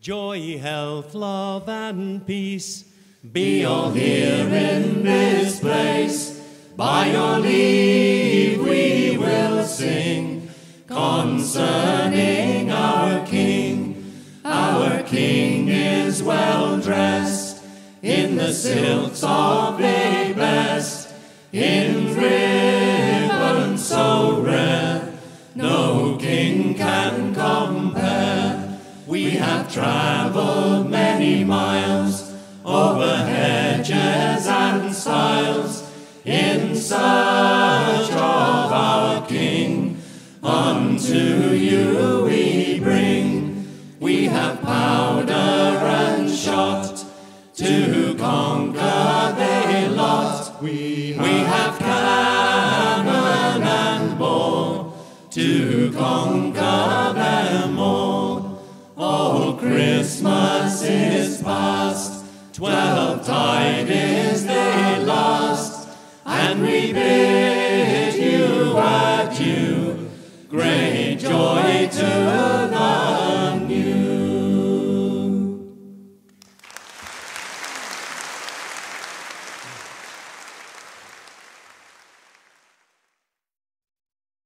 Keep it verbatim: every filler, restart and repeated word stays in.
Joy, health, love, and peace be all here in this place. By your leave we will sing concerning our King. Our King is well dressed in the silks of the best, in ribbons so rare, no king can compare. We have travelled many miles over hedges and stiles in search of our King. Unto you we bring. We have powder and shot to conquer the lot. We have, we have cannon and ball to conquer them all. Oh, Christmas is past, Twelvetide is the last, and we bid